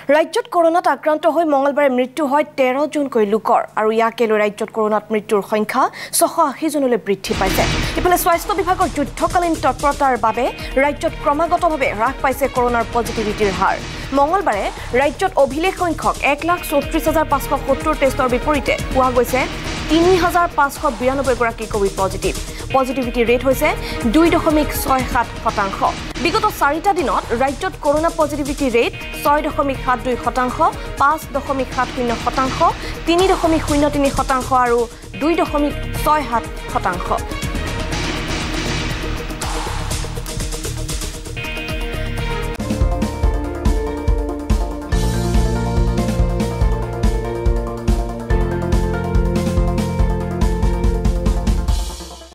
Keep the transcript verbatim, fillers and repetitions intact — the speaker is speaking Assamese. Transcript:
ৰাজ্যত কৰ'নাত আক্ৰান্ত হৈ মঙলবাৰে মৃত্যু হয় তেৰ জনকৈ লোকৰ আৰু ইয়াকে লৈ ৰাজ্যত কৰ'নাত মৃত্যুৰ সংখ্যা ছশ আশী জনলৈ বৃদ্ধি পাইছে। ইফালে স্বাস্থ্য বিভাগৰ যুদ্ধকালীন তৎপৰতাৰ বাবে ৰাজ্যত ক্ৰমাগতভাৱে হ্ৰাস পাইছে কৰ'নাৰ পজিটিভিটিৰ হাৰ। মঙলবাৰে ৰাজ্যত অভিলেখ সংখ্যক এক লাখ চৌত্ৰিশ হাজাৰ পাঁচশ সত্তৰ টেষ্টৰ বিপৰীতে পোৱা গৈছে তিনি হাজাৰ পাঁচশ বিৰানব্বৈ গৰাকী কোভিড পজিটিভ। পজিটিভিটি ৰেট হৈছে দুই দশমিক ছয় সাত শতাংশ। বিগত চাৰিটা দিনত ৰাজ্যত কৰ'না পজিটিভিটি ৰেট ছয় দশমিক সাত দুই শতাংশ, পাঁচ দশমিক সাত শূন্য শতাংশ, তিনি দশমিক শূন্য তিনি শতাংশ আৰু দুই দশমিক ছয় সাত শতাংশ।